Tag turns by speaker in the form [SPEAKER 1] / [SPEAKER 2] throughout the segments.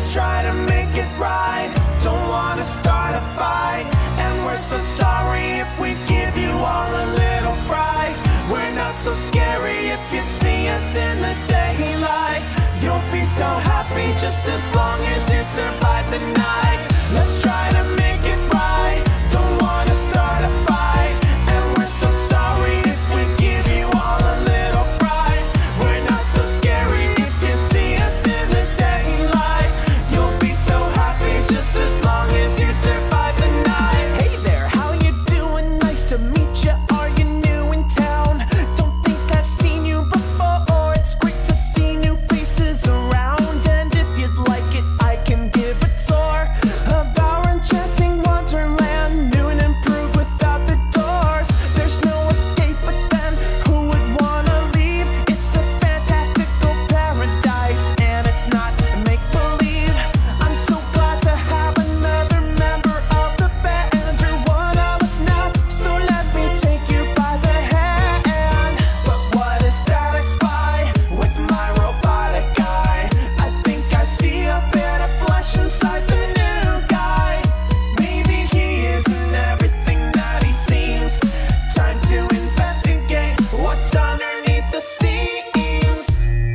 [SPEAKER 1] Let's try to make it right. Don't wanna start a fight, and we're so sorry if we give you all a little fright. We're not so scary if you see us in the daylight. You'll be so happy just as long as you survive the night. Let's try to make it right. Don't wanna start a fight, and we're so sorry if we give you all a little fright. We're not so scary if you see us in the daylight. You'll be so happy just as long as you survive the night.
[SPEAKER 2] Hey there, how you doing? Nice to meet you. Are you new in town? Don't think I've seen you before. It's great to see new faces around. And if you'd like it, I can give a tour of our enchanting wonderland. New and improved without the doors. There's no escape, but then who would wanna leave? It's a fantastical paradise, and it's not make-believe. I'm so glad to have another member of the band. You're one of us now, so let me take you by the hand. But what is that I spy with my robotic eye? I think I see a bit of flesh inside the new guy. Maybe he isn't everything that he seems. Time to investigate what's underneath the seams.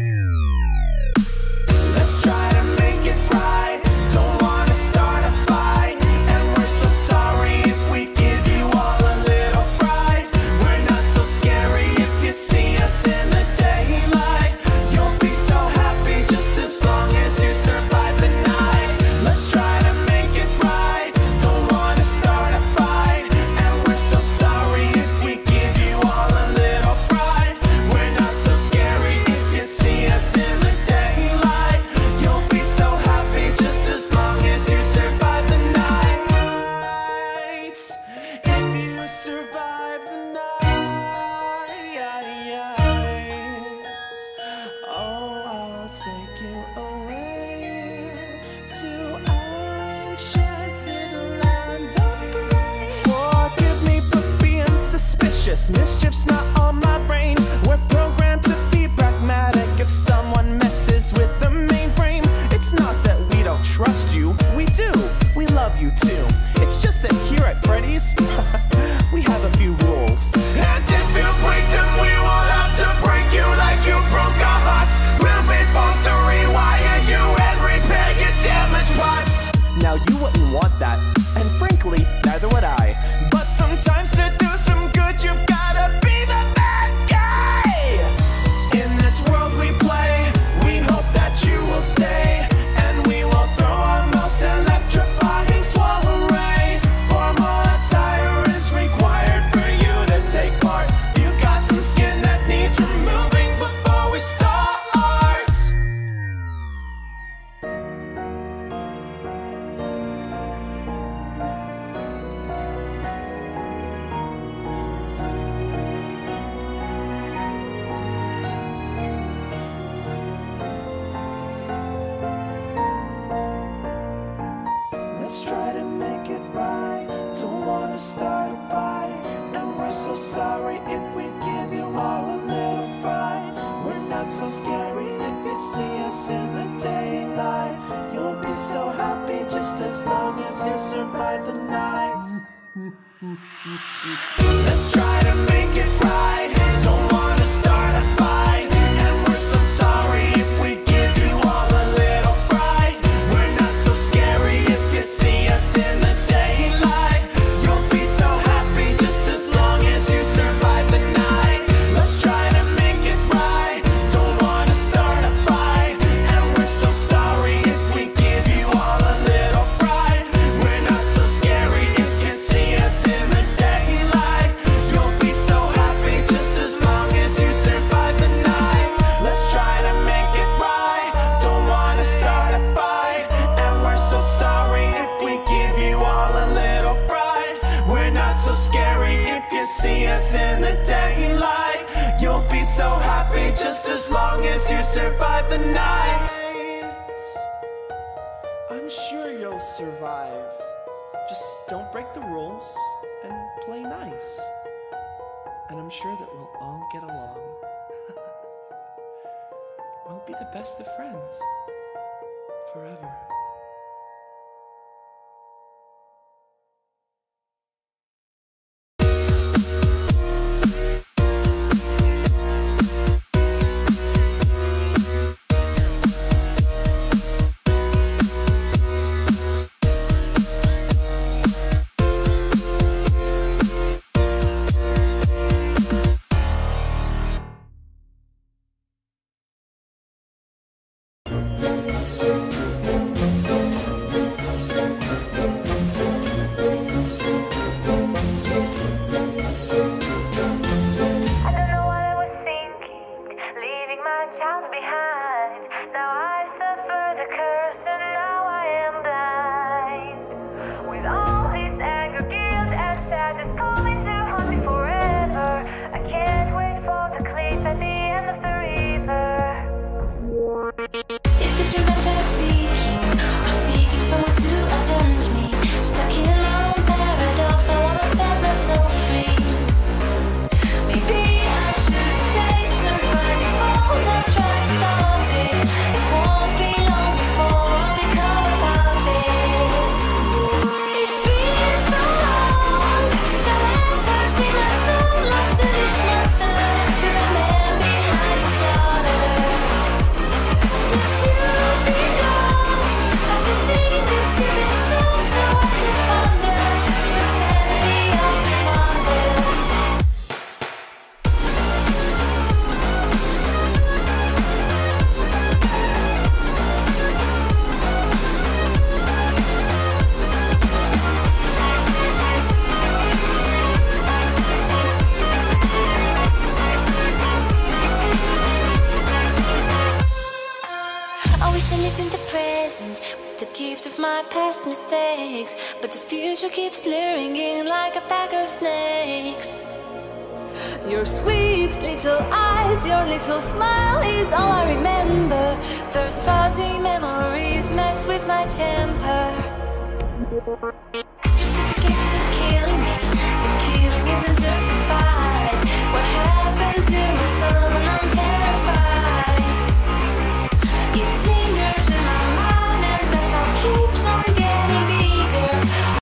[SPEAKER 2] Let's try to make it right. Don't wanna start a fight, and we're so sorry if we give you all a little fright. We're not so scary if you see us in the daylight. You'll be so happy just as long as you survive the night. Let's try to make it right. Don't wanna start a fight, and we're so sorry if we give you all a little fright. We're not so scary if you see us in the daylight. You'll be so happy just as long as you survive the night. If you survive the night, oh, I'll take you away to our enchanted land of grace. Forgive me for being suspicious. Mischief's not on my brain. We're programmed to be pragmatic. If someone messes with the main frame, it's not that we don't trust you. We do. We love you too. It's just that here at Freddy's, we have a few rules.
[SPEAKER 1] And if you break them, we will have to break you like you broke our hearts. We'll be forced to rewire you and repair your damaged parts.
[SPEAKER 2] Now you wouldn't want that, and frankly, neither would I. But sometimes to do some good, you've gotta be the bad guy. In this world we play, we hope that you will stay, and we will throw our most electrifying swallow ray. For more attire is required for you to take part. You got some skin that needs removing before we start.
[SPEAKER 1] Let's try to make it right. Don't wanna start a fight, and we're so sorry if we give you all a little fright. We're not so scary if you see us in the daylight. You'll be so happy just as long as you survive the night. Let's try to make it right. Don't wanna start a fight, and we're so sorry if we give you all a little fright. We're not so scary if you see us in the daylight. You'll be so happy just as long as you survive the night. Let's try to make it right. Don't wanna start a fight, and we're so sorry if we give you all a little fright. We're not so scary if you see us in the daylight. You'll be so happy just as long as you survive the night. Let's try to make it right. Don't wanna start a fight, and we're so sorry if we give you all a little fright. We're not so scary if you see us in the daylight. You'll be so happy just as long as you survive the night.
[SPEAKER 2] I'm sure you'll survive. Just don't break the rules and play nice. And I'm sure that we'll all get along. We'll be the best of friends forever.
[SPEAKER 3] lived in the present with the gift of my past mistakes, but the future keeps luring in like a pack of snakes. Your sweet little eyes, your little smile is all I remember. Those fuzzy memories mess with my temper.